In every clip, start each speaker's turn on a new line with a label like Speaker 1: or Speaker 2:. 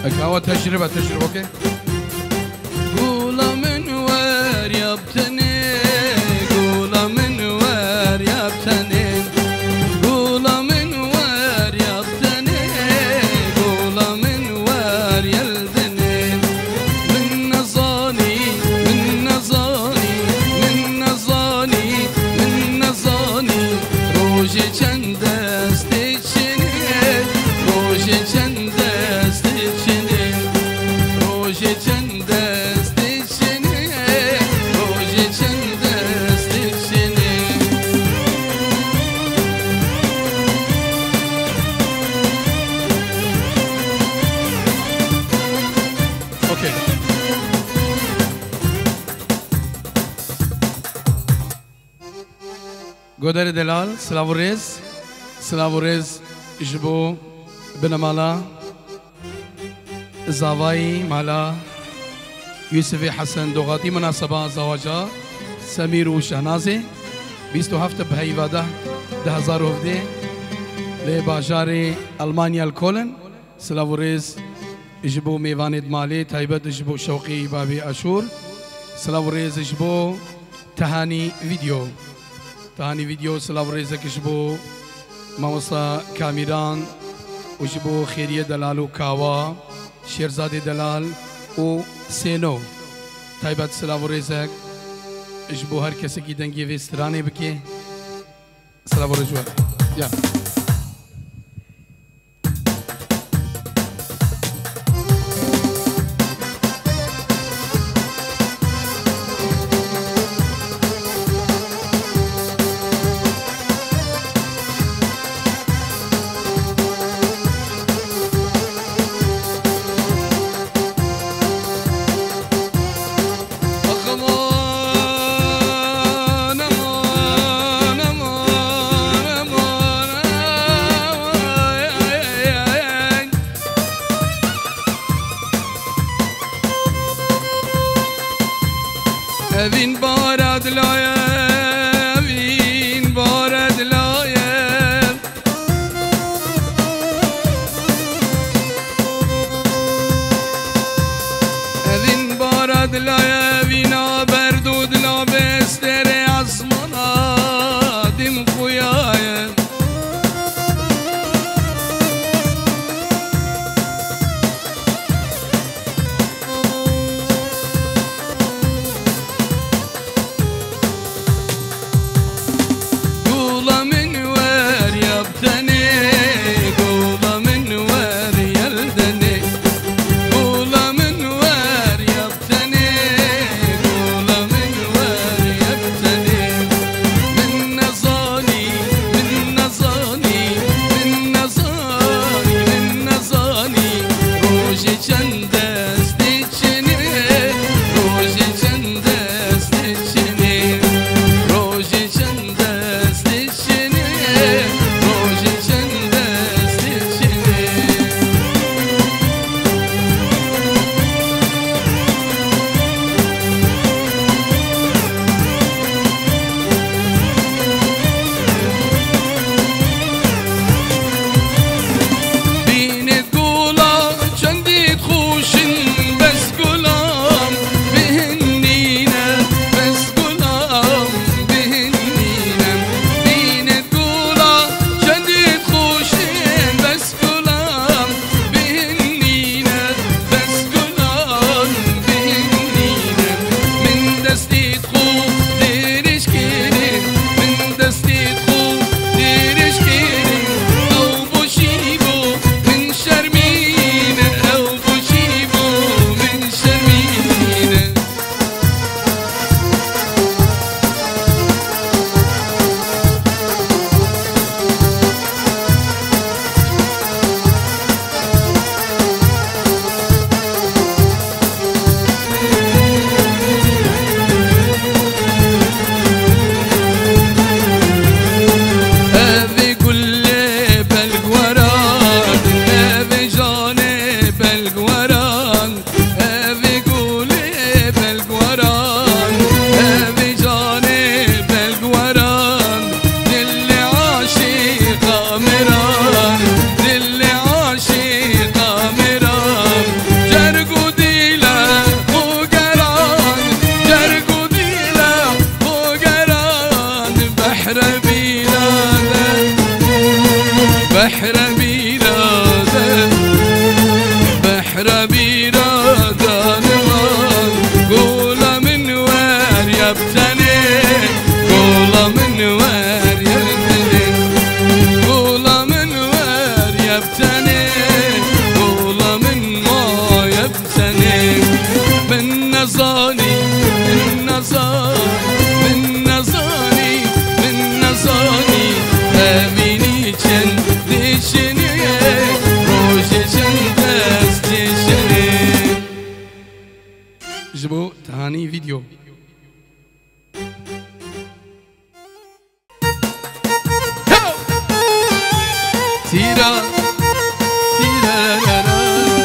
Speaker 1: هوا تجربة اوكي. قولا من وير يبتني، قولا من وير يبتني، قولا من وير يبتني، قولا من وير يلدني، من نظاني من نظاني من نظاني من نظاني، روجي چند استيشني، روجي چند استيشني، روجي چند استيشني، روجي چند استيشني. اوكي گودر دلال سلاوريز سلاوريز جبو بنمالا زاوای مالا يوسف حسن دوغاتي مناسبة زواجا سمير وشهنازي 27 بهيواده 2017 لباجار ألمانيا الكولن سلاوريز جبو ميوان مالي تايبت جبو شوقي بابي أشور سلاوريز جبو تهاني فيديو تهاني فيديو سلاوريز جبو موسى كاميران وجبو خيرية دلال وكاوا شيرزادي دلال و سينو تايبت سلاوريزك جبو هر کسی کی دنگی وسترانه بکی سلاوريزوا يا Evin barad layem, evin barad layem. Evin barad layem, evin aberdud la bestere asmana dim kuyayem. بحر بيراده بحر بيراده نمان قوله من وين يبتني قوله من وين يبتني قوله من وين يبتني قوله من ما يبتني من نزاني من نزاني من نزاني من نزاني أميني كن ديشني روشي كن دست ديشني جبو تاني فيديو تيرا تيرا لا لا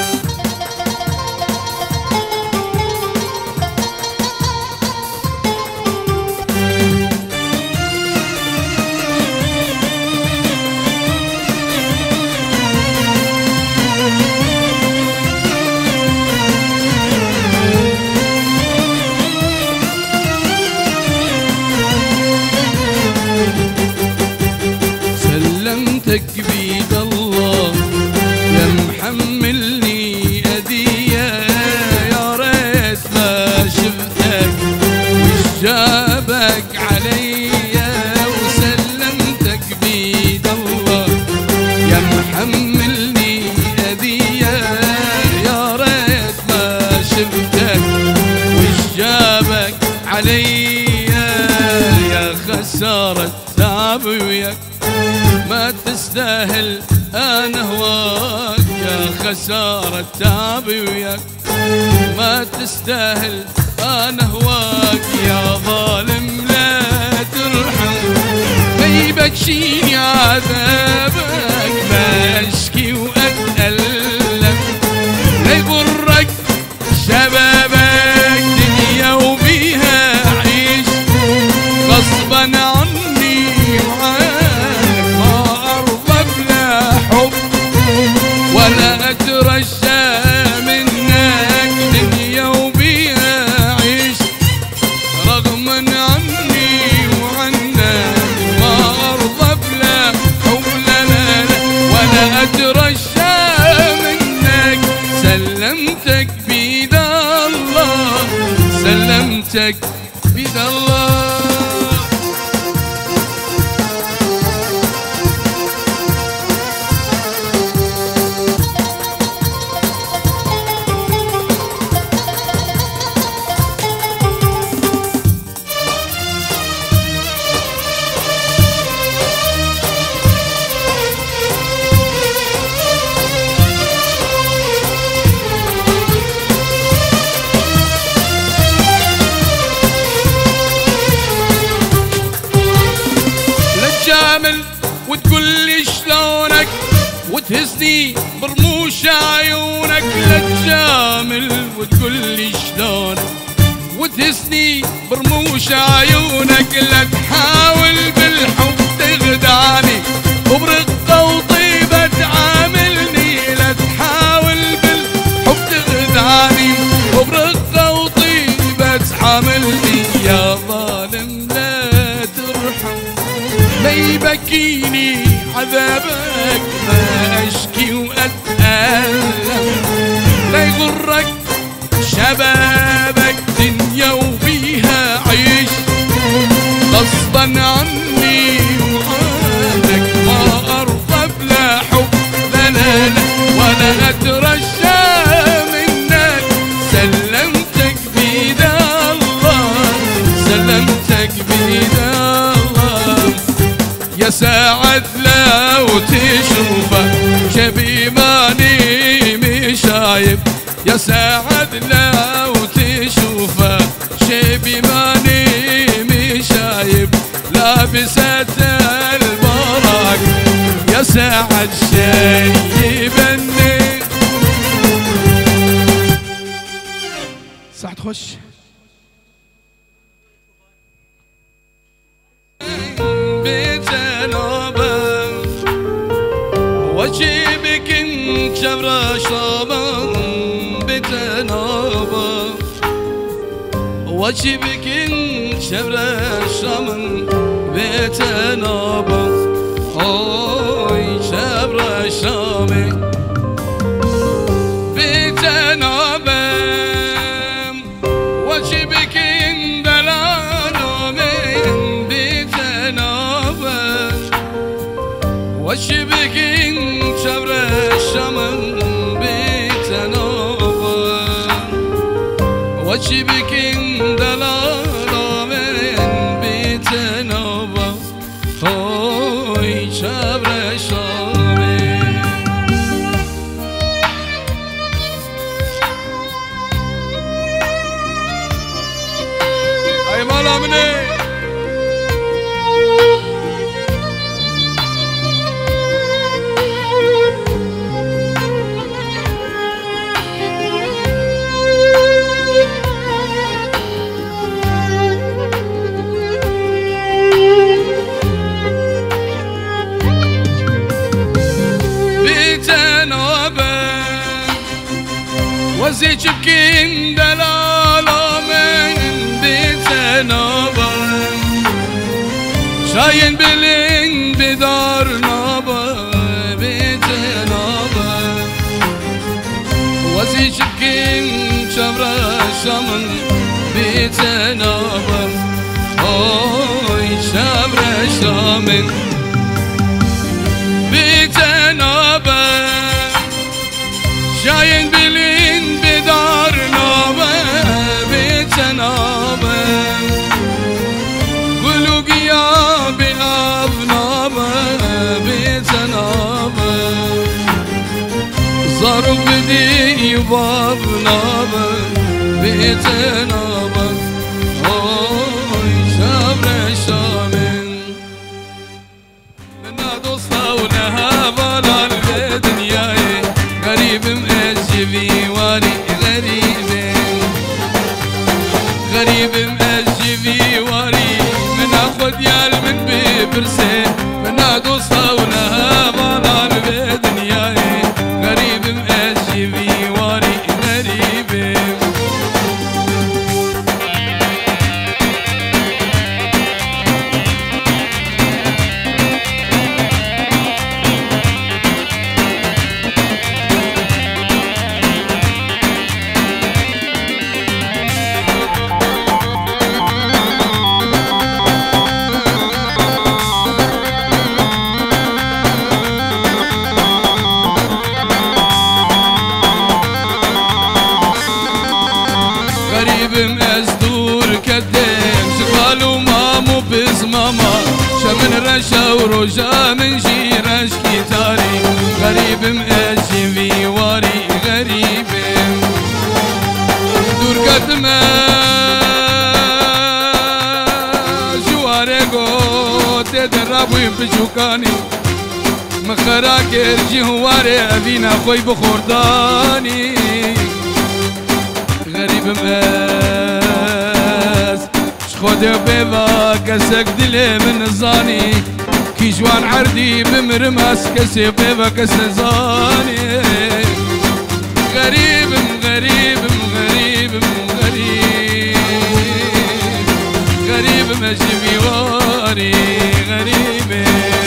Speaker 1: سلمتك بيد الله يا محملني أذية يا ريت ما شفتك وش جابك عليا وسلمتك بيد الله يا محملني أذية يا ريت ما شفتك وش جابك عليا يا خسارة تعب وياك ما تستاهل انا هواك يا خسارة تعبي وياك ما تستاهل انا هواك يا ظالم لا ترحم ما يبكشيني عذابك ما اشكي واتألم لا يغرك شبابك دنيا وبيها عيش غصبا عني وعنك ولا اترجى منك دنيا وبيها عيش رغما عني وعنك ما ارضى بلا حب لا لا لا ولا اترجى منك سلمتك بيد الله سلمتك بيد الله وتقول لي شلونك وتهزني برموش عيونك لا تجامل وتقول لي شلونك وتهزني برموش عيونك لا تحاول بالحب تخدعني وبرقة وطيبة تعاملني لا تحاول بالحب تخدعني وبرقة وطيبة تعاملني يا ظالم لا ترحم ما يبكيني عذابك ما اشكي واتألم لا يغرك شبابك دنيا وبيها عيش غصبا عني وعنك ما ارضى بلا حب لا لا لا ولا اترجى منك سلمتك بيد الله سلمتك بيد الله يا ساعد لو تشوفه شبي ماني مشايب يا ساعد لو تشوفه شبي ماني مشايب لابسة البراق يا ساعد شيبني ساعد خش وجيبك انت شبرا شابا بتنابا وجيبك انت شبرا شابا بتنابا هاي شبرا بکن چبر شمن بیتنابا و چی بکن دلالا من بیتنابا خوی چبر شمن ای مالا منه وزي تبكين دلالة من بيتنابا شاين بلين بدار نابا بيتنابا وزي تبكين شبرا شمن بيتنابا اوي شبرا شمن بيتنابا شاين بلين بدار نابا بيتنابا قلوق يا بأب نابا بيتنابا ظرف بدي يباب نابا بيتنابا اوي شابر شامن لنا دوستا ولها بالا الدنيا غريب مأجبي واري غريب مأجبي واري من أخذ يال من ببرسي من أدوسها ولها بالا الدنيا غريب مأجبي واري غريب مزدور كدم شغالو مامو بزماما شمن رشا ورجا من جيرش كتاري غريب مأجي واري غريب دور كدم جواري قو تدربوين بشوكاني مخراك ارجي هواري ابينا خوي بخورداني غريب ماس شخوده بيبا كسك دلي من زاني كي جوان عردي بمرماس كسي بيبا كسزاني غريب غريب غريب غريب غريب ماشي بيواري غريب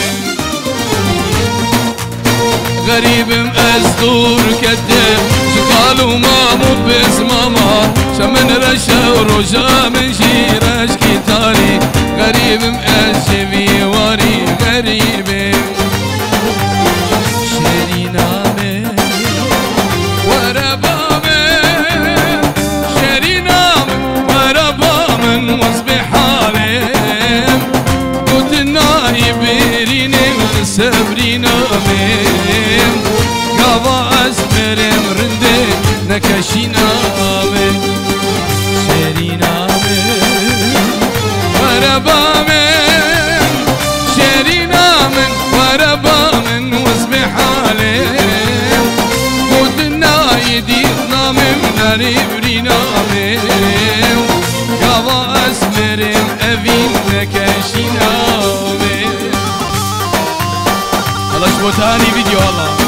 Speaker 1: غريب مأزدور كدب شقالو مامو بس ماما شمن رشا ورجا من شيرش كتاري غريب مأجبي واري غريب شرينا من وربا من شرينا من وربا من وصبي حالم قلت النايب ريني سبرينا من قضاء اسمرم رندي نكشينا من شرينا من وربا من شرينا من وربا من واسمي حالم قلنا يدينا من نريبرينا من قضاء اسمرم ابين نكشينا من الله شبو تاني فيديو الله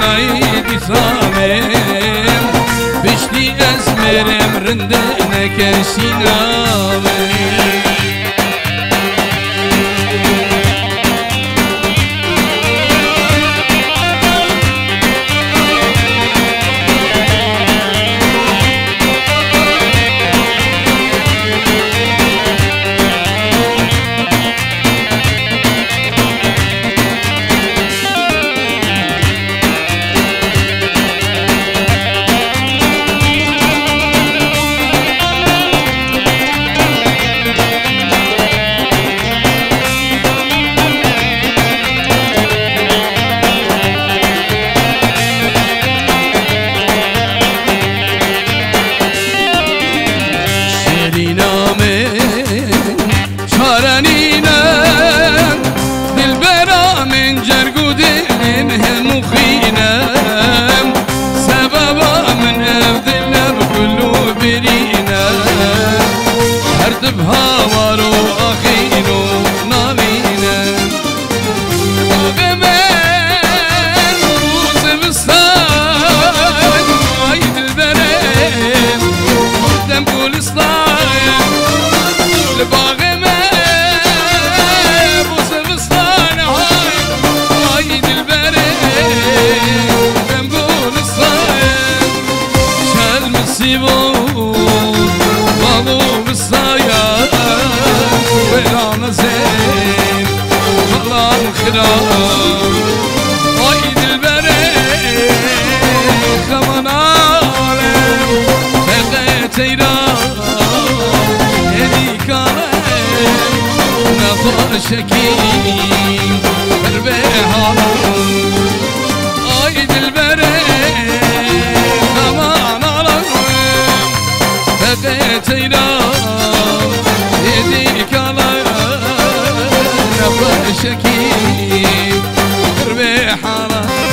Speaker 1: نایدی سامم بشتی اسمرم رنده نکشی نامم شكيم بربيها اي دلبري كمان علم بقيتينا يديك على نبى شكيم بربيها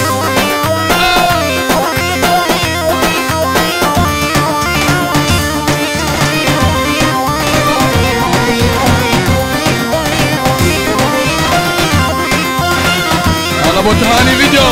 Speaker 1: ابو تهاني فيديو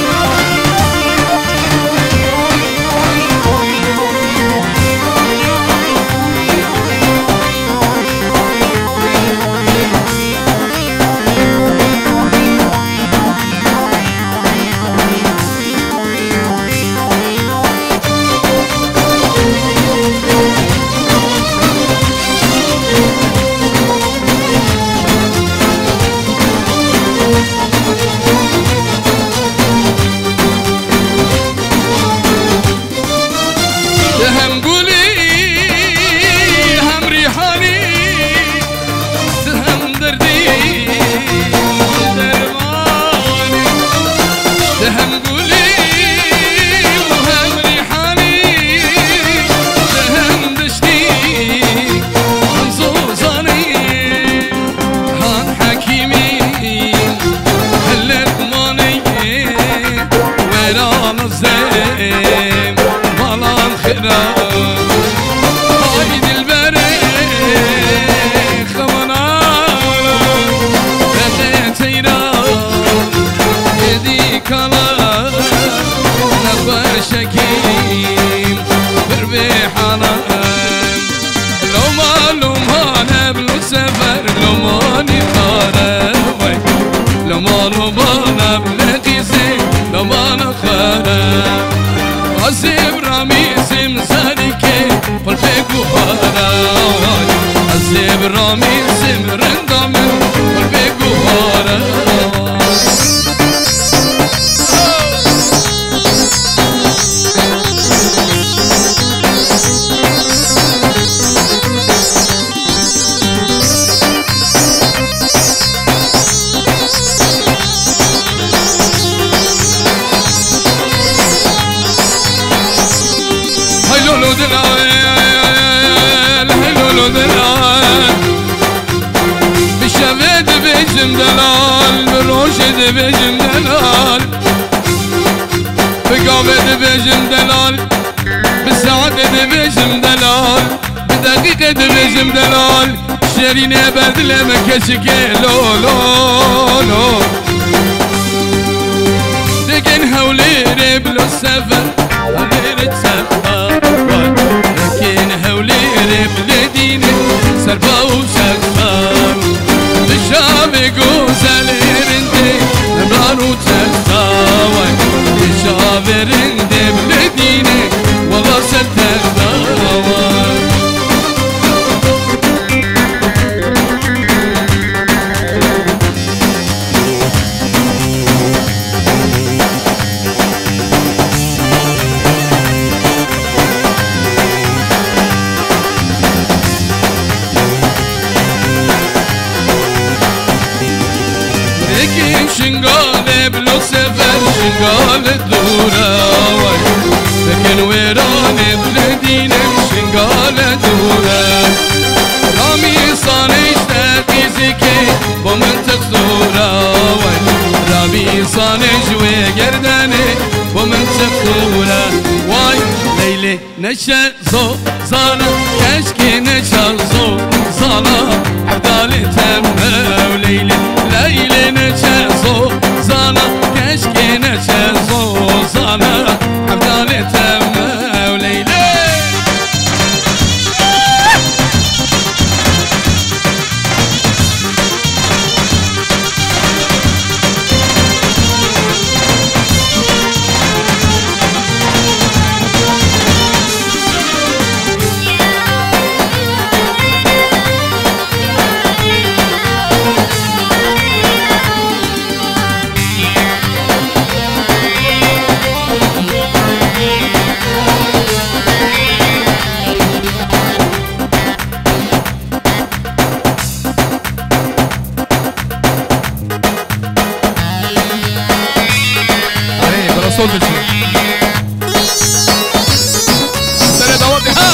Speaker 1: برامي سمرن دامن قلبي قهارة هاي لولو دلال هاي لولو دلال بشفت بجم دلال بروشد بجم دلال بقابت بجم دلال بساعتت بجم دلال بدقيقة بجم دلال شرينة بدل مكشكي لو لو لو لكن هولي بلو السفر غير تسفر لكن هولي بلديني سربا وشكفر بالشام قوزل رندي نبرانو تسفر بالشام رندي بلديني والله ستسفر شنقال بلو سفر شنقال الدورة لكن ويران بلدينك شنقال الدورة رامي صانيش تاتيزكي بمنطق صورة رامي صانيش وقرداني بمنطق صورة واي ليلي نشا زو زانا كشكي نشا زو زانا عبدالي تمه وليلي ليلي نشا زو زانا كشكي نشا زو زانا عبدالي تمه وليلي صوت السنة دواتي ها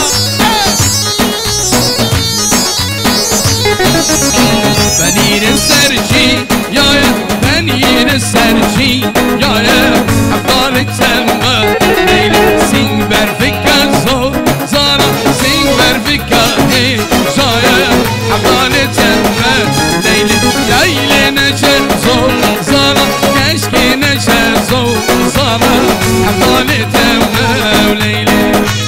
Speaker 1: بنين السرجي يا بنين السرجي يا عبدالك سما ليلي سين برفكا زو زانا سين برفكا هي جايا عبدالك سما ليلي ليلي نشر زو زانا كشكي نشر زو زانا عبدالك سما وليلي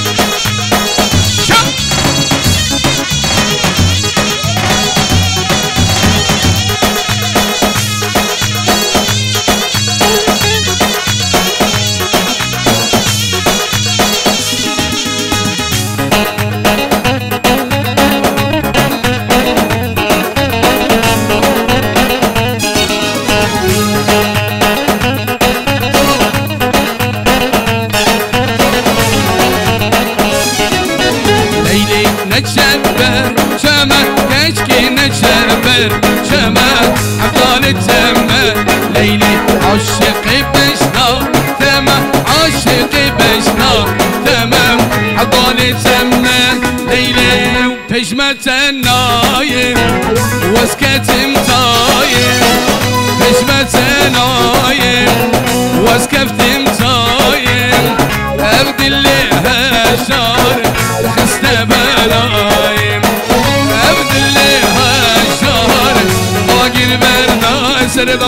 Speaker 1: نتشبر شمر كشكي نتشبر شمر عبدالك سما ليلي عشقي بشنا تمام عشقي بشنا تمام عبدالك سما ليلي وبجمة النايم وسكت متايم بجمة النايم وسكفت متايم أبد اللي هشار خسنا بلايم أبد اللي هشار واقر برنا سرد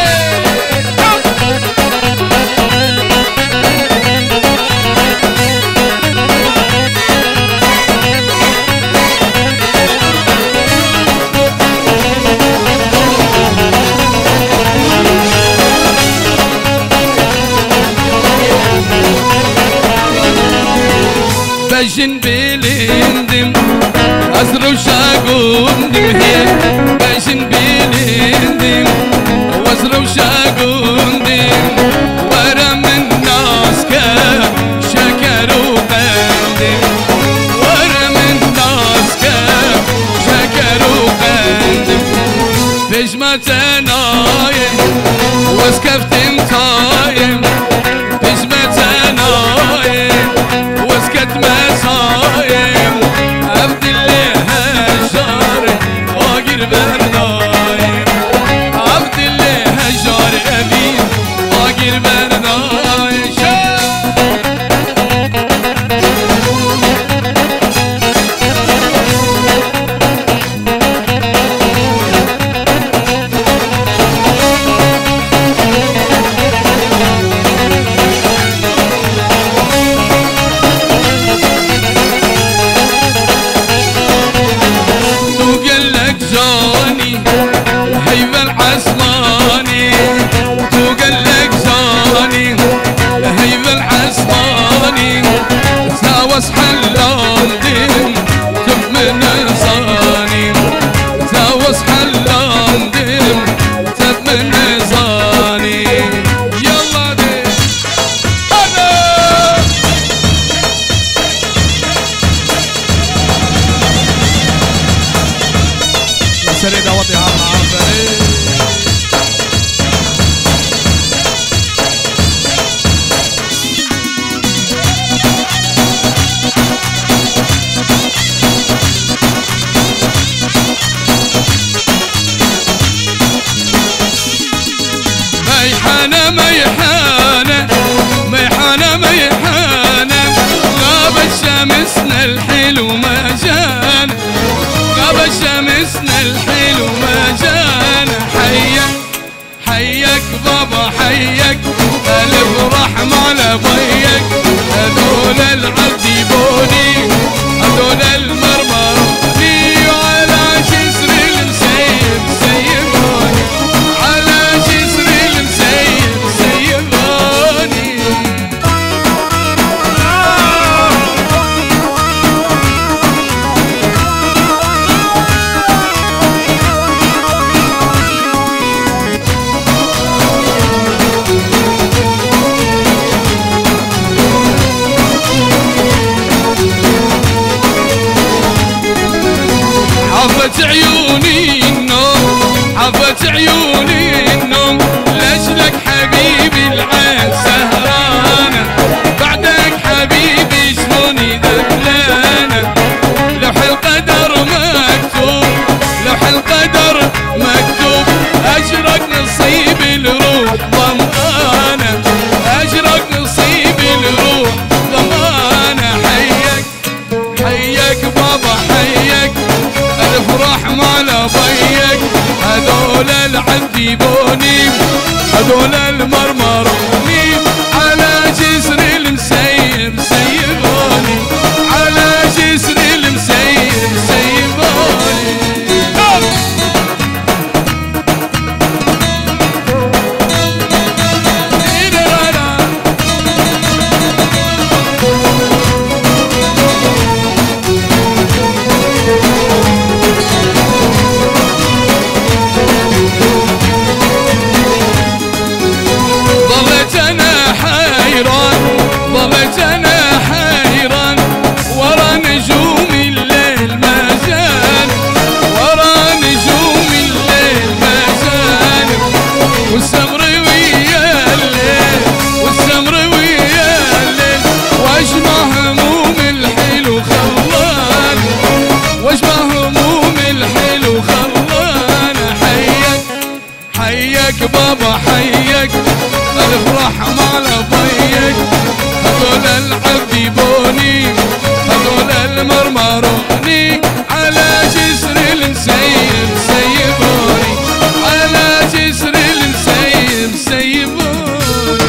Speaker 1: بجن بلندم أزرو شاقوندم هي بجن بلندم وأزرو شاقوندم ورا من ناس شكروا قندم ورا من ناس شكروا قندم بجمة نايم وسكفت متايم بجمة نايم وسكت مصايم عبد الله هجار واقر برنايم عبد الله هجار أبي واقر برنايم زاوس حلال دم تب من زاني زاوس حلال دم تب من زاني يلا دي انا سري دوتي على عفري ميحانة ميحانة ميحانة ميحانة غابت شمسنا الحلو ما جانا غابت شمسنا الحلو ما جانا حيك حيك بابا حيك ألف رحمة على بيك هذول العبد يبوني هذول المرمروني وعلى جسر المسيب سيبوني على جسر المسيب سيبوني عفت عيوني النوم عفت عيوني النوم لاجلك حبيبي العين سهرانة بعدك حبيبي شلوني دبلانة لوح القدر مكتوب لوح القدر مكتوب أجرك نصيب الروح ضمانة أجرك نصيب الروح ضمانة حيك حيك بابا حيك ألف رحمة على بيك هذول العبد يبوني هذول المرمروني على جسر المسيب سيبوني على جسر المسيب سيبوني ظلت انا حيران ورا نجوم الليل ما زال ورا نجوم الليل ما زال والسمر ويا الليل والسمر ويا الليل واجمع هموم الحلو خلان واجمع هموم الحلو خلان حيك حيك بابا حيك ألف رحمة على بيك هذول العبد يبوني هذول المرمروني على جسر المسيب سيبوني على جسر المسيب سيبوني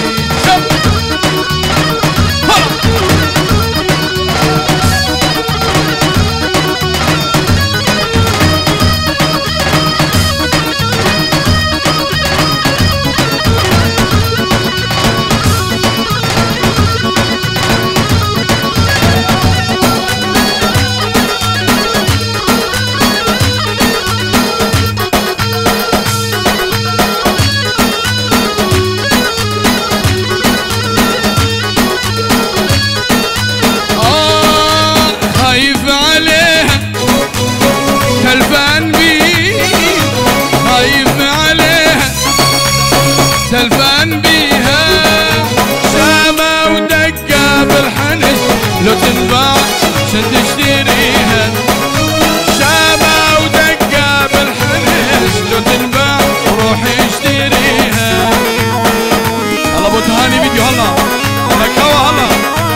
Speaker 1: سلفان بيها سامة ودقة بالحنش لو تنباع عشان تشتريها سامة ودقة بالحنش لو تنباع روح اشتريها الله ابو تهاني فيديو هلا هلا كوا هلا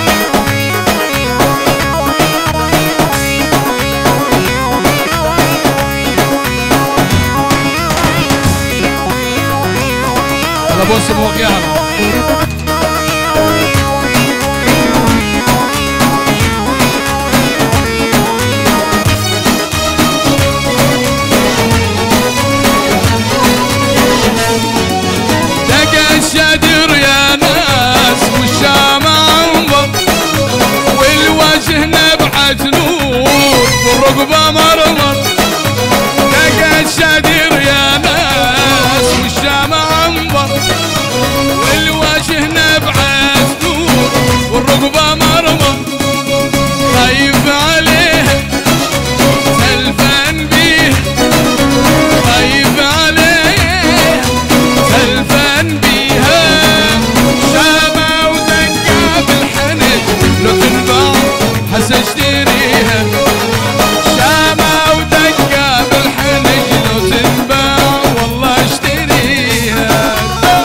Speaker 1: هلا بوس موقعنا دقى الشادر يا ناس والشام عنبر والوجه والرقبة مرمط لقى الشدير يا ناس والشام عنبر والوجه نبعث نور والرقبة مرمط خايف عليه سلفان بيه خايف عليه سلفان بيها شامة ودقة بالحنج لو تنباع حس اشتريها شامة ودقة بالحنج لو تنباع والله اشتريها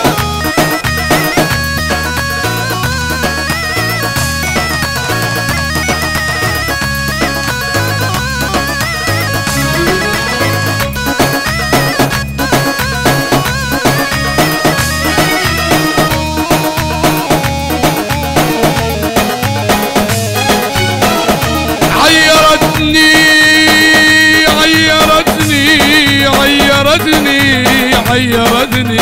Speaker 1: عيرتني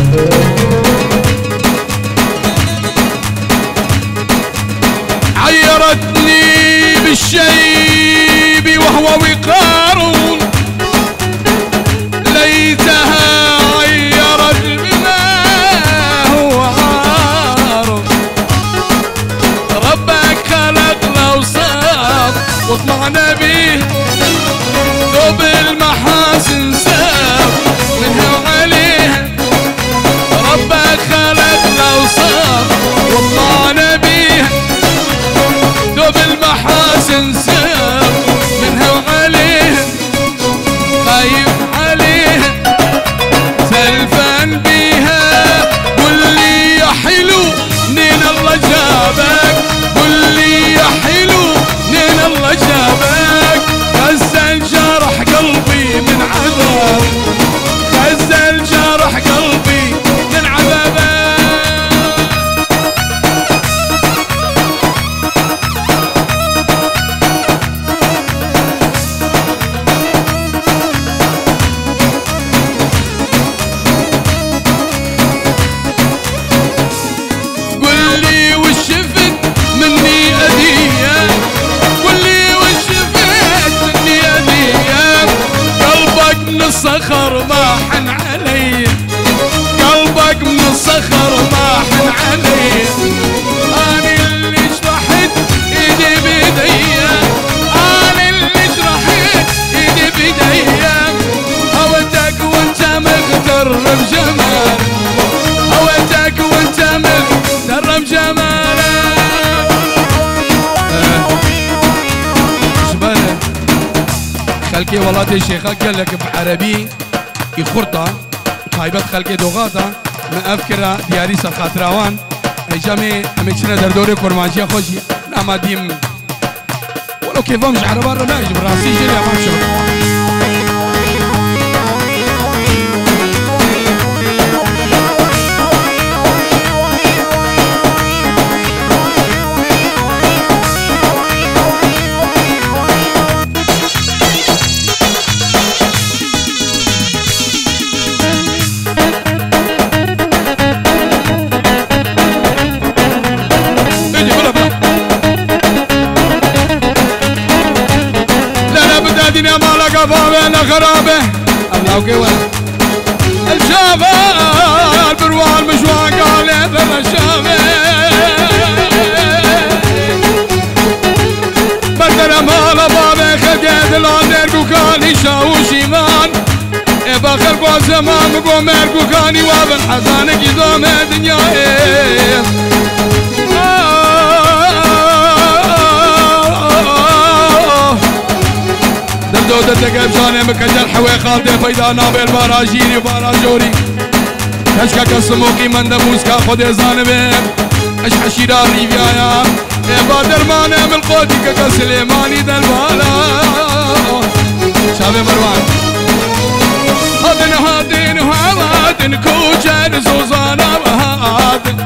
Speaker 1: عيرتني بالشيب وهو وقار ليتها عيرت بما هو عار ربك خلق الأوصاف واطمعنا به ذوب المحاسن ساب منها وعليها ربك خلق الأوصاف واطمعنا بيها ذوب المحاسن ساب منها وعليها خايف عليها سلفان بيها قل لي يا حلو منين الله جابك قل لي يا حلو منين الله جابك غزل جرح قلبي من عذاب غزل جرح قلبي من عذابك قل لي وش شفت مني أذية قل لي وش شفت مني أذية قلبك من الصخر ما حن علي قلبك من الصخر ما حن علي أنا اللي جرحت إيدي بيديا أنا اللي جرحت إيدي بيديا هوتك وانت مغتر بجمال هوتك وانت مغتر بجمالك شبالك خلقي والله دي شيخك قال لك بعربي يخرطة طيبت خلقي دوغاتا ما أفكر دياري سخاطراوان جامي أميشنا در دوري كورمانجيا خوشي ناما ديم ولو كيف مش عربان رماش براسي جري أمام شو الدنيا ما لقى بابنا غرابه الله وكوان الشافه البروان مشواق عليه ذا الشافه بدل ما لبابه خديت العنير وكان يشاوش ايمان باخر قوى زمان مقوى ميرك وكان يوابن حزانك يدوم الدنيا دردو دردك بشاني مكجل حوي خالتي فيدا نابل باراجيني وباراجوري كشكا كسموكي من دموسكا خودي زانبين اش حشيرا ريفيايا با درمانه من قوتي كسليماني دلبالا شابي مروان هادن هادن هادن كوجن زوزانا هادن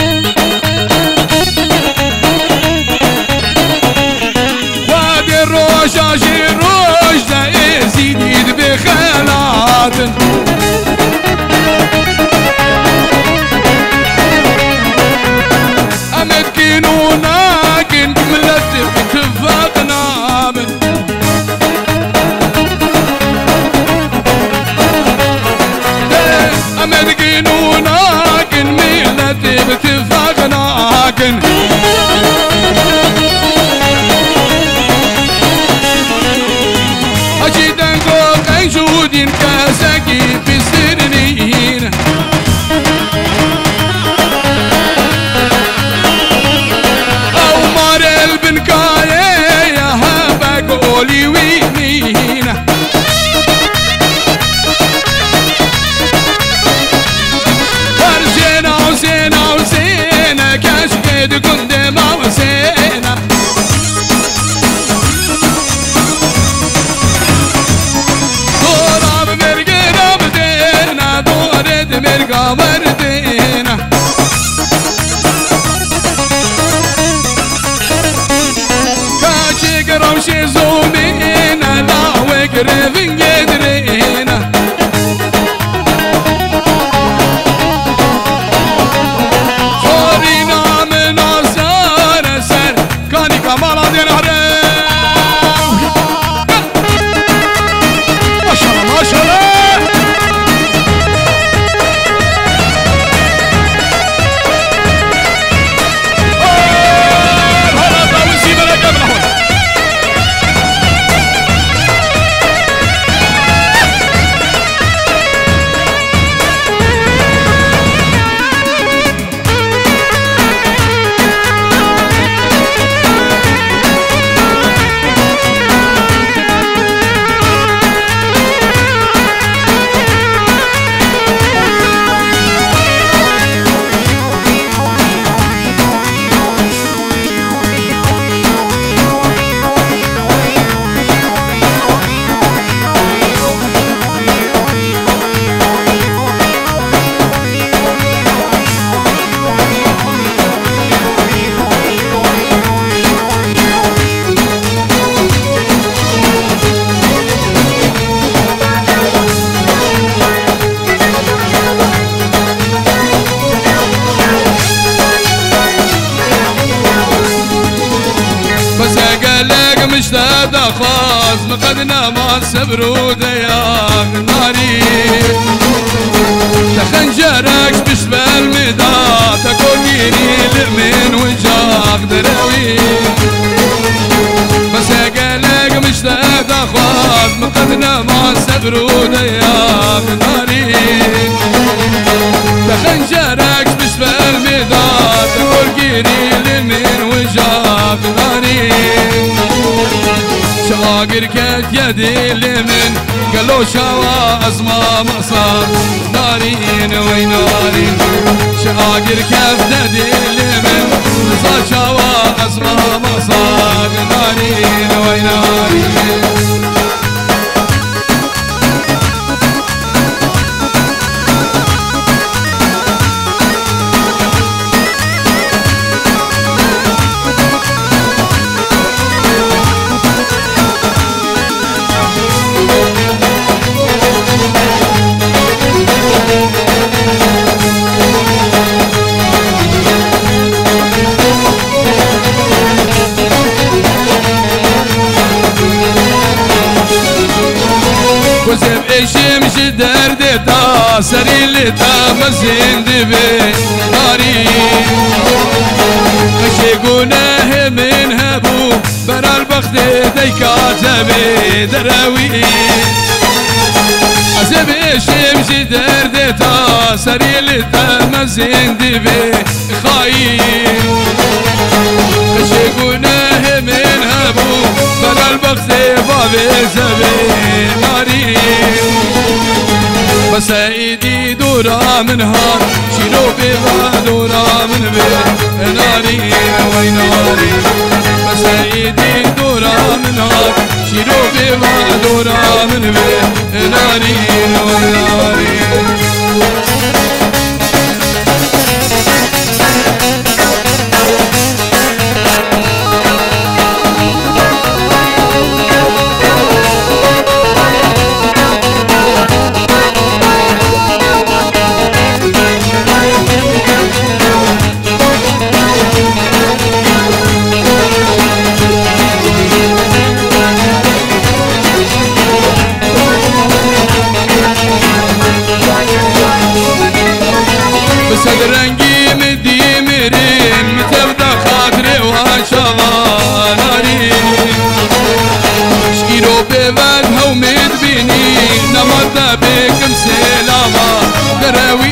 Speaker 1: وادي الروش عشي الروش لا يزيد بخلاتن أمد كينونا كنت ملتف اتفاقنا من وشي زومينا لا وقربن قدرينا صورينا من أسار سر كاني كمال عدي نهرين ما شاء الله ما شاء الله مشتاق خاص مقدنا ما صبروا دياق ناري تخنجرك بشبه المدا تكونيني لمن وجاق دراوي بس قالك مشتاق خاص مقدنا ما صبروا دياق ناري تخنجرك بشبه المدا تكونيني لمن وجاق ناري شاقر كت يدي لمن قالوا شوا أزما مصاب نارين وين نارين شاقر كت يدي لمن صار شوا أزما مصاب نارين وين نارين وزب إشمش درد تا سري لتا مزين دبي ناري خشي قناه من هبو برا البخت ديكا تبي دراوي وزب إشمش درد تا سري لتا مزين دبي خاي خشي قناه من هبو برا البخت بابي زبي ناري بس ايدي دورا من هار شيلو بيبا دورا من بيت ناري وين ناري بس ايدي دورا من هار شيلو بيبا دورا من بيت ناري وين ناري رنگی مدی مرین متبدا خاطر وان شوالاری شکیرو ببد هو مدبینی نمادا بکم سلاما دراوی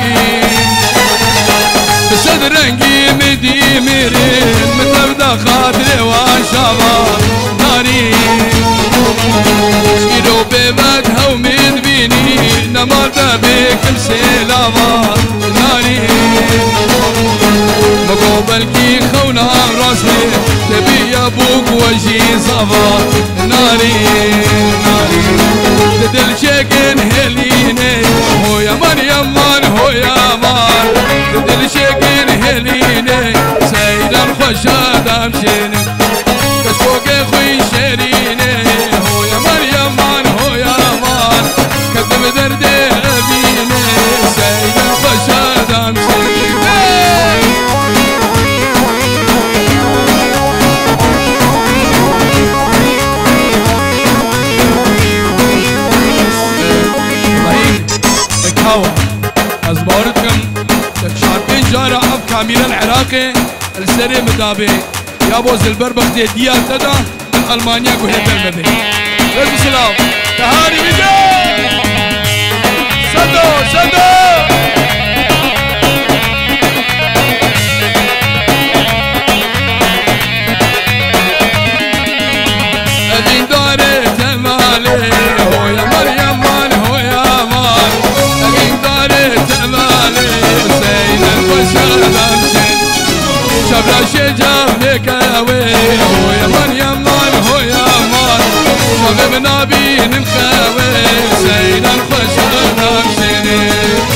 Speaker 1: بسد رنگی مدی مرین متبدا خاطر وان شوالاری شکیرو ببد هو مدبینی نمادا بکم سلاما ناری مقابل کی خونا راسي تبي ابوك وجي صفا ناري ناري تدل شكن هليني هو يا مان يا مان هو يا مان تدل شكن هليني سيد الخشاد امشيني كشكوك خوي شري كامل العراقي السري مدابي يا بوز البربختي ديال تدا من ألمانيا قهية المدي بس سلام تهاني فيديو صدو صدو أدين داري تمالي هو يا مريم مان هو يا مان أدين داري تمالي سين البشر أمشي شبرا شجاب مكاوي هو يا مريم مان هو يا مان شباب نبي نمخاوي سين البشر أمشي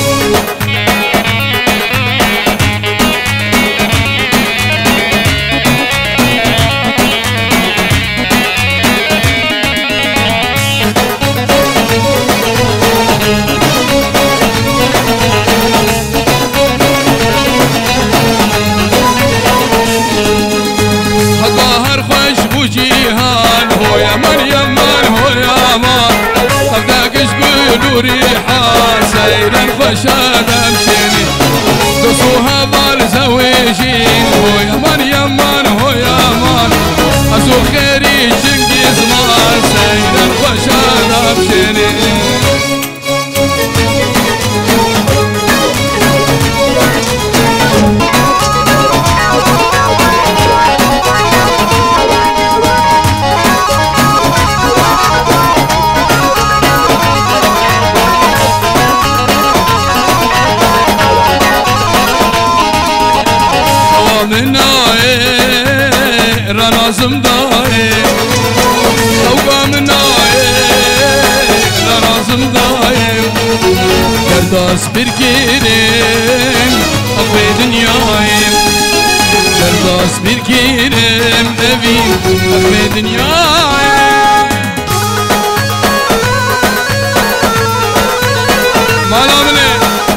Speaker 1: جيهان هو يا مريم مان هو يا مان أبداك شقول ريحة سيرا فشاد أمشيني دسوها بالزويجين هو يا مريم مان هو يا مان أسو خيري جنجز مان سيرا فشاد أمشيني رانازم دايم خوقا منايم رانازم دايم كرداس بركيرم أقوي دنيايم كرداس بركيرم أبي أقوي دنيايم مالا مني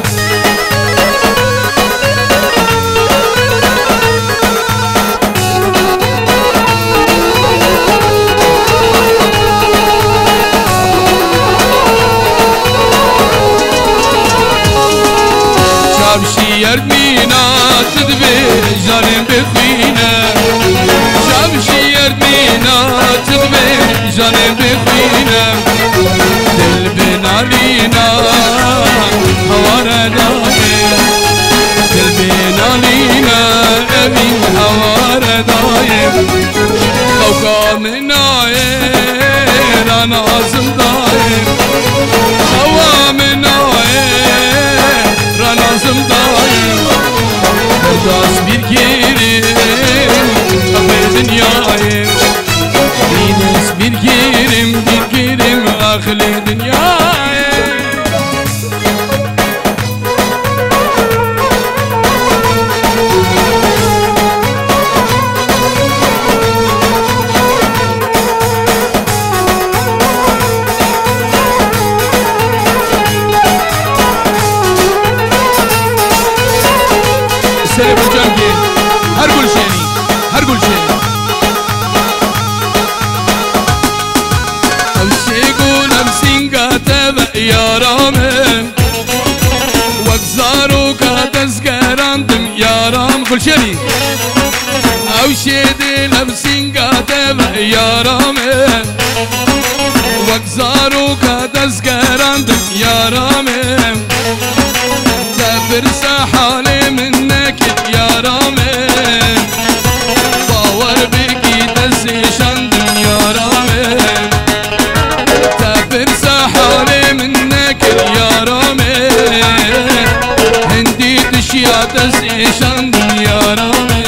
Speaker 1: يردمينا تدبي جانب بخوينا شمشي يردمينا تدبي جانب بخوينا دل بنالينا هوارا دايم دل بنالينا أمين هوارا دايم خوكا مناي رانا عزم دايم خوا مناي رانازم دايم كرداس بركيرم أخلي دنيايم بينس بركيرم أخلي دنيايم سري برجانكي هرقل شيني أمشي قول أمسينقا تبع يا رامم وكزارو كاتس قراندم يا رام قول شيني أمشي ديل أمسينقا تبع يا رامم وكزارو كاتس قراندم يا رامم تفرس حالي منك يا رامي باور بكي دزي شندم يا رامي تفرس حالي منك يا رامي هندي تشيا دزي شندم يا رامي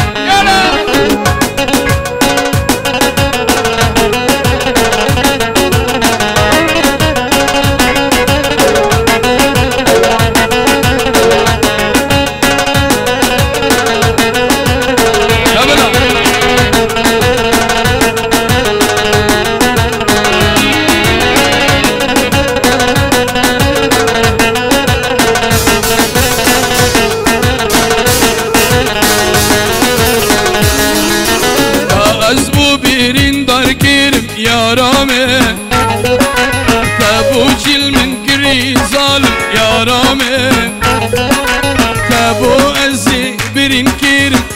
Speaker 1: يا رامي تابو جيل من كري ظالم يا رامي تابو أزي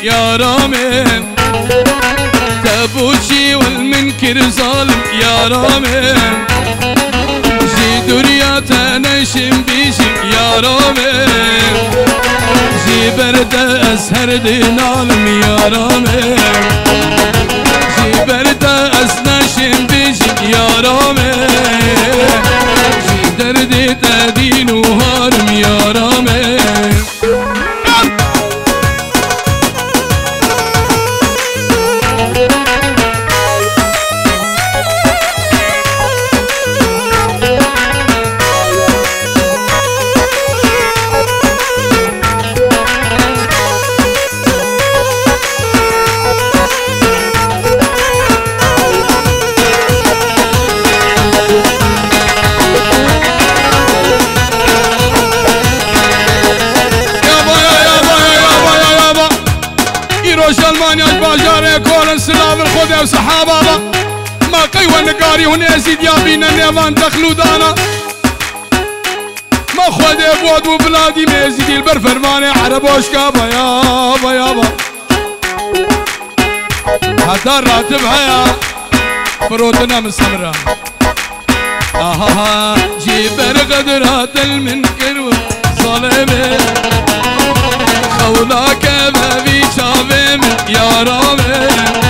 Speaker 1: يا رامي تبوشي والمنكر ظالم يا رامي جي درياتا نشم بيشي يا رامي جي برد أسهر دينالم يا رامي جي برد أسنشم بيشي يا رامي جي دردي تدين وهارم يا رامي سلام الخدا وصحابة ما قيوة نقاري هنا يزيد يا بينا نيفان دخلوا دانا ما خدا بود وبلادي ما يزيد البرفر ماني عربوش كابا يابا يابا هذا الراتب هيا فروتنا مستمرة جيبر غدرات المنكر ظلمي خولاك بابي شافي من يا رامي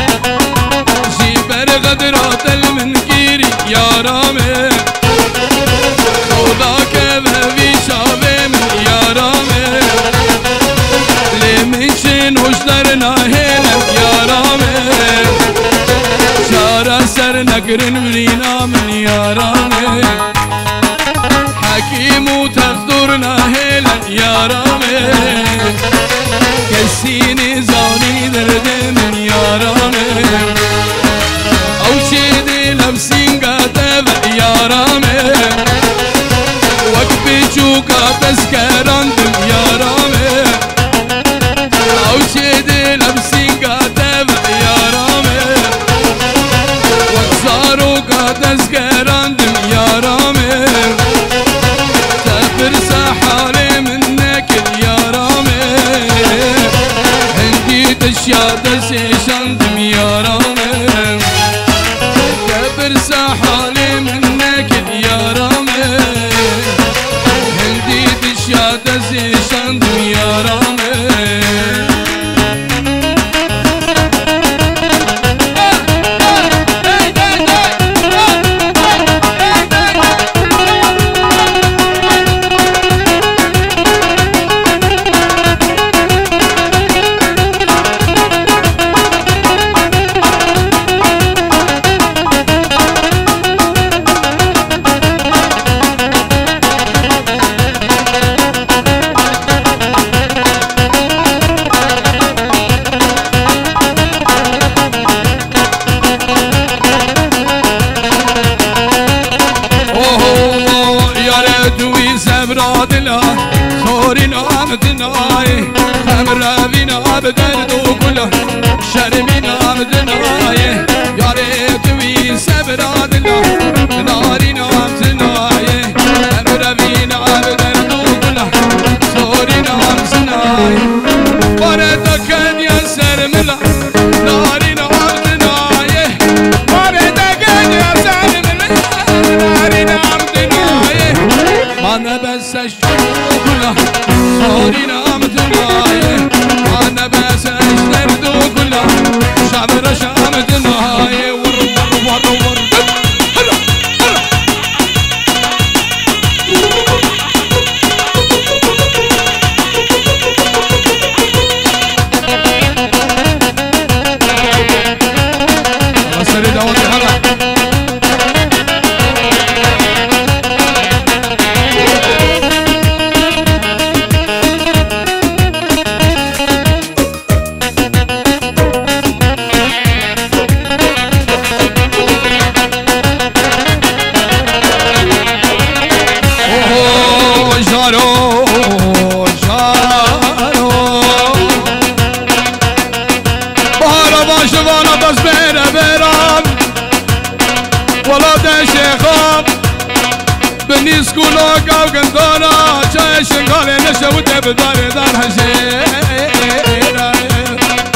Speaker 1: جيبر غدرات المنكر يا رامي خولاك بابي شافي من يا رامي لمن شنوش درنا هيلا يا رامي شارع سر نقرن مرينا من يا رامي حكيم وتخدرنا هيلا يا رامي كسيني زاني درد من يا رامي او شيدي لمسين قاتب يا رامي وقفي شوكا تسكرندم يا رامي او شيدي لمسين قاتب يا رامي وقصاروكا تسكرندم يا رامي تفرسى حالي منك يا رامي هندي تشياد سيشندم يا رامي تفرسى حالي منك يا رامي هندي تشياد سيشندم يا رامي بدردو كله شرمنا بدنايه يا ريت وي سبراد الله نارنا امتنايه امربينا بدردو كله صورنا امتنايه وردك يا سرملا نارنا امتنايه وردك يا سرملا نارنا امتنايه ما نبسش كله صورنا امتنايه أنا بس أشتردو كله شعب رشام دناي ور هلا هلا سري داودي هلا بني سكولوك او قندونا جاي شنقالي نشوت بدار دار هجيرة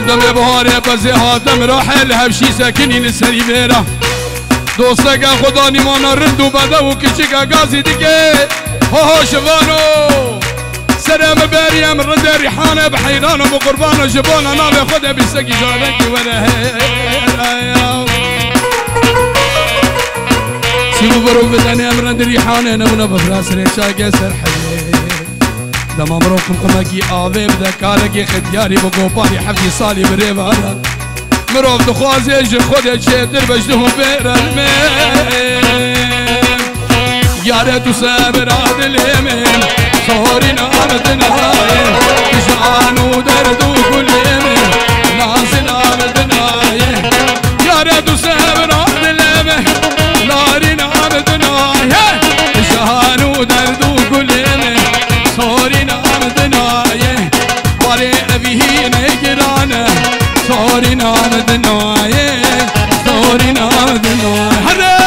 Speaker 1: دم بهاره بزه هاتم راحل هفشی سکنی نسری بیره دوستگه خدا نیمانا رند و بده و کچگه گازی دیگه ها شوانو سرم بریم رند ریحانه بحیران و بقربان و جبان نام خود بستگی جانکی وره سیبو برو بدنیم رند ریحانه نمونه بفراس ریشاگه سرحبه دما مروكم قمكي آذي بدا كالكي خدياري بقوبالي حفي صالي بريبانا مروف دخوازي جي خودي شيدر بجدهم بير المين يارتو سابر عاد اليمين صورنا عمدنا هاي تجعانو دردو كل يمين ناسنا عمدنا هاي يارتو سابر عاد اليمين لارنا عمدنا هاي تجعانو دردو كل يمين صورنا عمدنا يه واري أبيه نجرانا صورنا عمدنا يه صورنا عمدنا هذا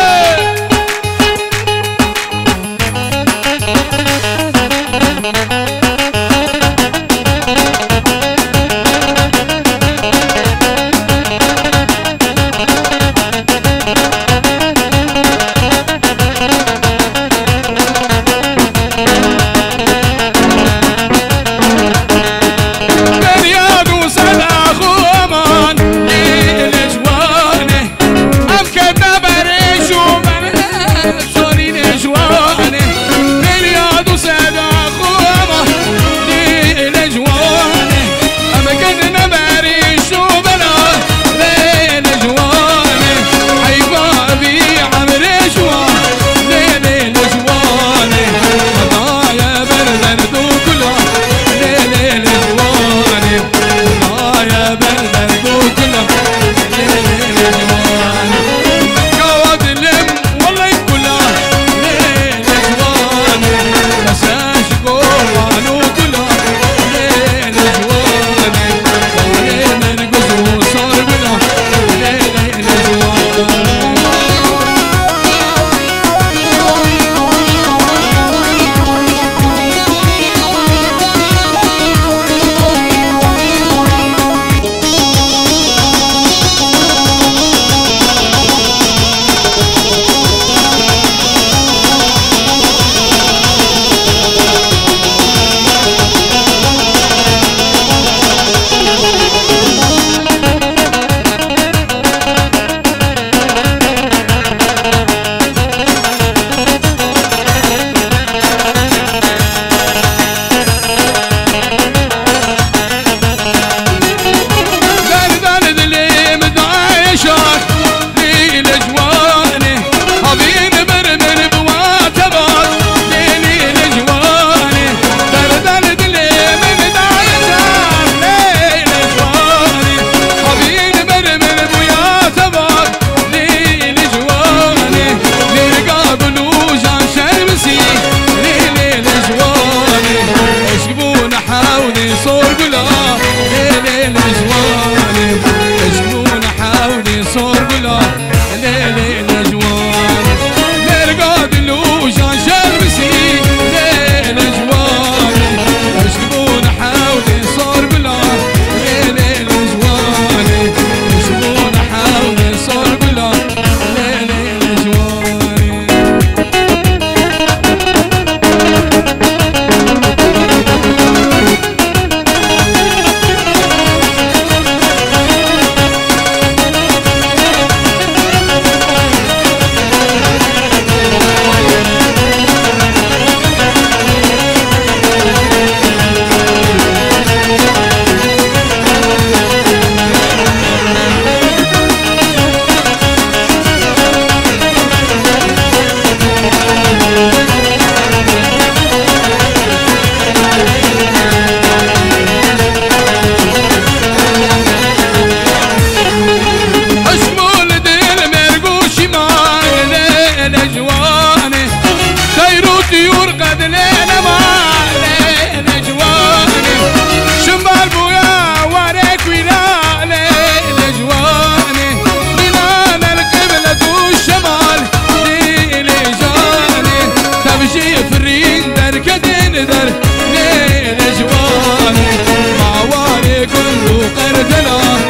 Speaker 2: در ليل جواني معواني كله قردنا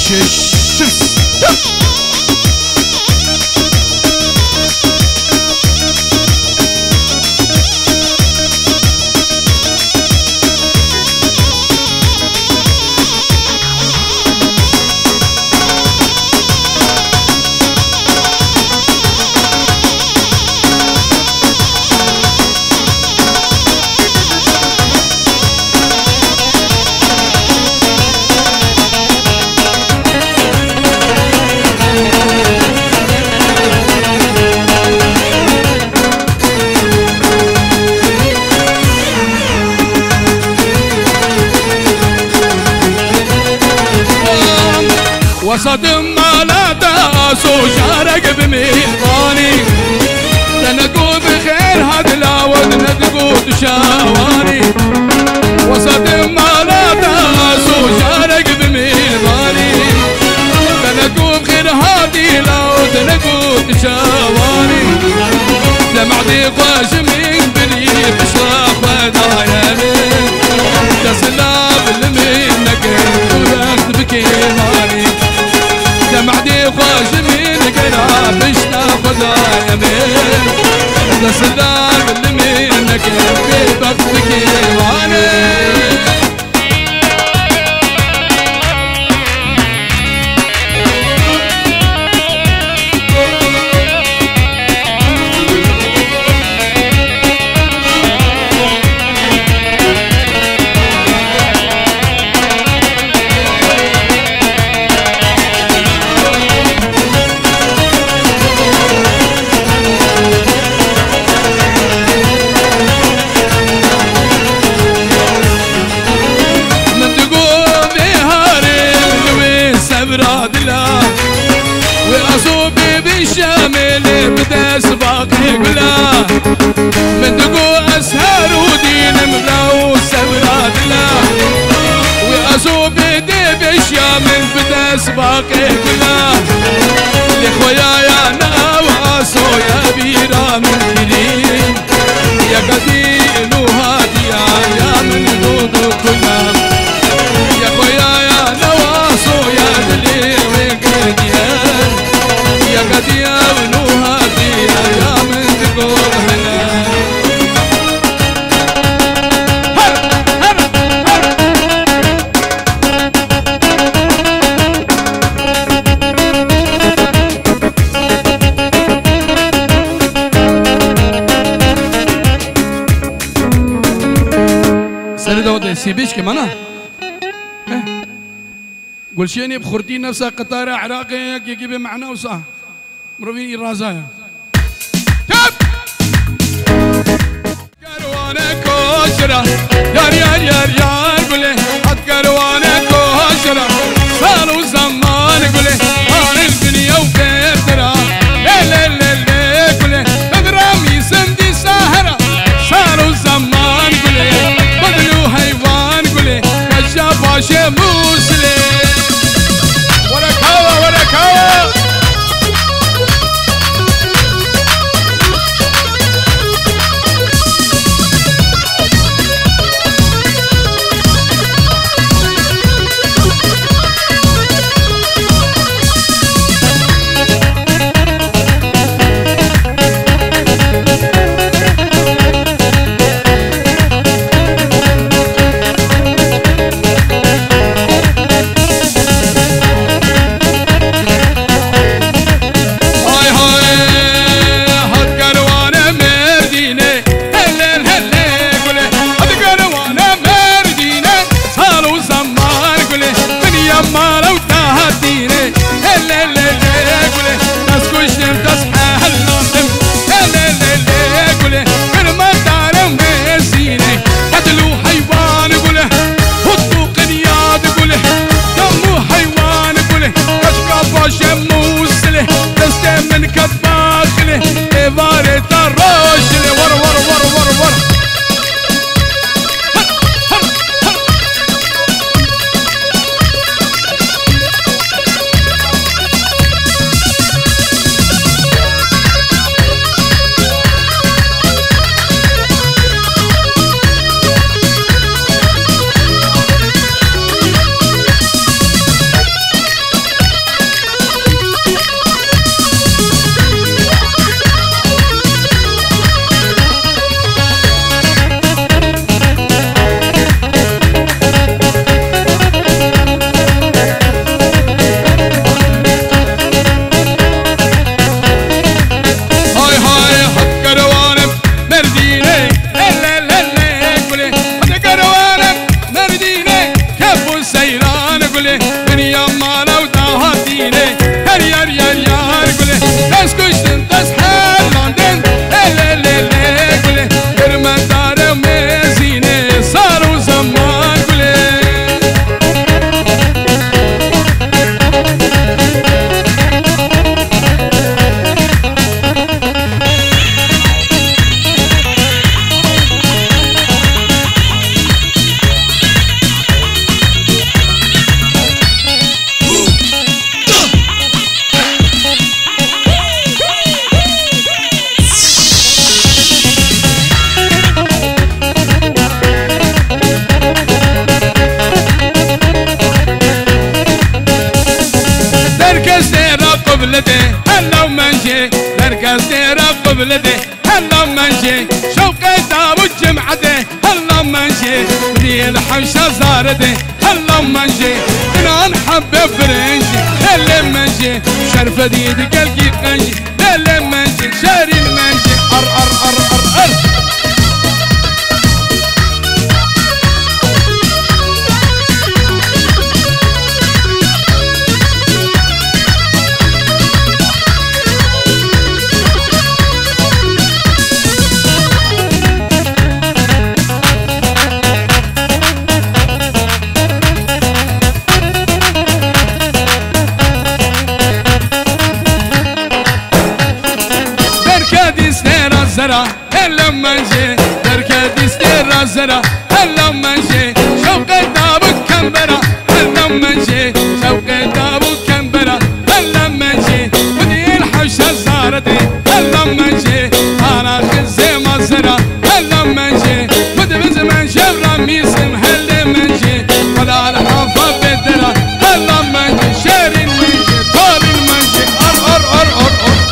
Speaker 1: شش وصدم لا داسو شارق بميطاني تنقو بخير هاد لاود ندقو تشاواني وصدم لا داسو شارق بميطاني تنقو بخير هادي لاود ندقو تشاواني لمعدي قواش من بني بشراف ودايا من تسلاب لمنك ولقت بكيماني معدي خوش من قلاب اشتاق ضايا من تسلام اللي منك في بختك يواني وأصوبي بالشامل بدا سباقي بلا من دقو أسهر ودين ملاو سبراد لا وأصوبي دي بالشامل بدا سباقي بلا لخويا يا نواسو يا بيرا من كريم يا قديل وهاديا يا من دودو كلام يا خويا يا نواسو يا دلي وقديان يا قديا ونوهاتيا يا من تقول هلا سردود سيبيش كمان قلشيني بخورتي نفسها قطار عراقي يجيب معنا وصح مروفين الرازايا تب كروانه كوشرة يار يار يار يار قولي حد كروانه كوشرة صاروا زمان قولي هار الدنيا وكترة ليل ليل ليل قولي بدرامي سمدي ساهرة صاروا زمان قولي بدلوا حيوان قولي كشافة شموسلي وركاوة وركاوة منجي بدي الحوشة زاردي هلا منجي انا نحب فرنجي هلا منجي شرفة ديدي قلقي قنجي هلا منجي شاري المنجي ار ار ار ار ار زرا هلا منجي دركة دستير زرا هلا منجي شوق دابك كمبرة هلا منجي شوق دابك كمبرة هلا منجي ودي الحوشة زارتي هلا منجي انا خزي مزرا هلا منجي ودي بزمن شبرا ميسم هلا منجي ولا الحافة بدرا هلا منجي شاري المنجي طال المنجي ار ار ار ار ار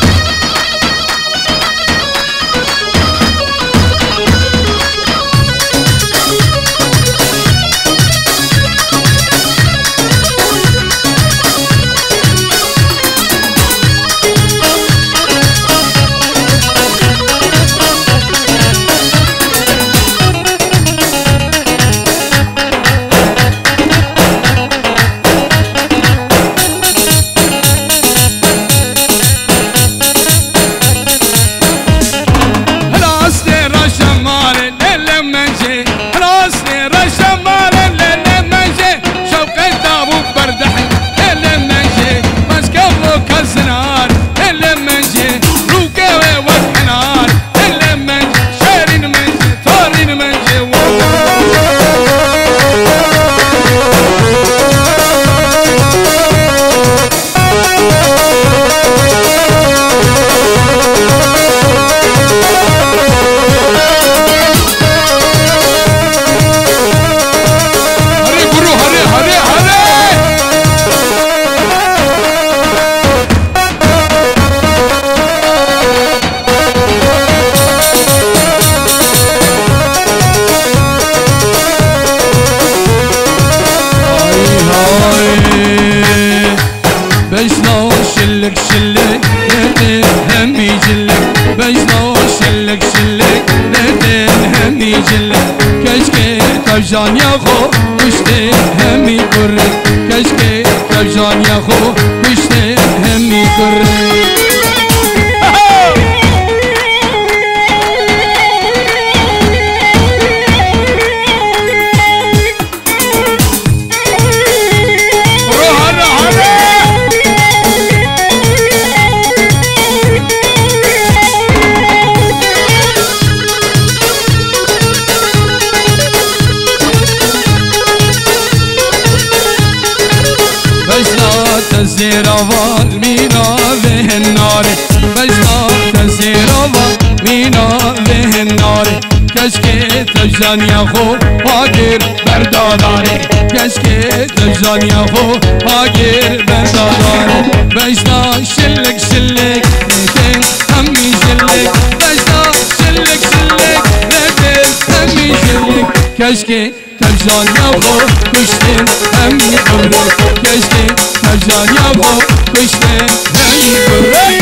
Speaker 1: جان يا خو كشتي همي كرك كشكي جان يا خو كشتي همي كرك تزيروا المينا به النار بجنا تزيروا المينا به النار كشكي تجان يا خو هاجر برداداري كشكي تجان يا خو هاجر برداداري بجنا شلك شلك لكن همي شلك بجنا شلك شلك لكن همي شلك كشكي تجان يا خو كشتين همي قبرك كشكي تجان يا خو كشتين همي قبرك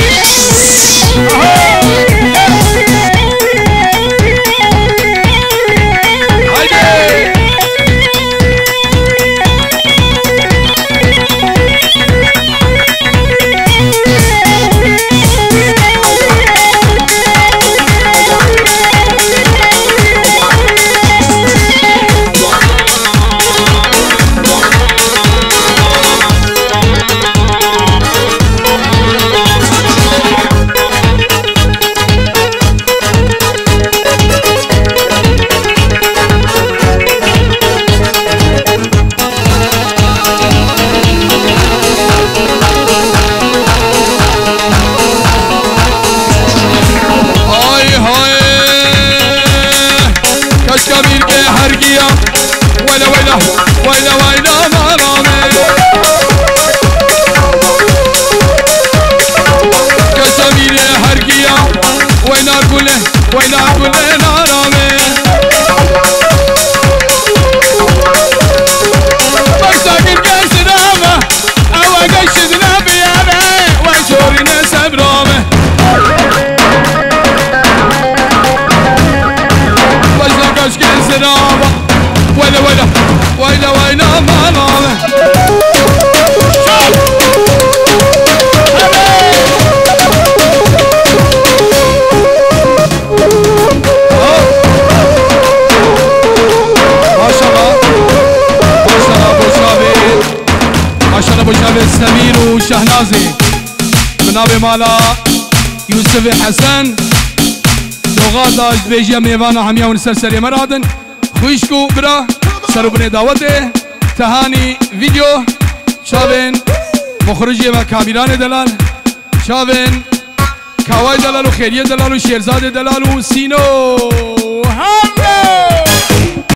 Speaker 1: نازي بنابي مالا يوسف حسن دوغادا بيجي ميوانا هميا ونسرسري مرادن خويشكو برا سرو بني دعوته تهاني فيديو شابن مخرجي و كاميران دلال شابن كواي دلال و خيرية دلال و شيرزاد دلال و سينو همه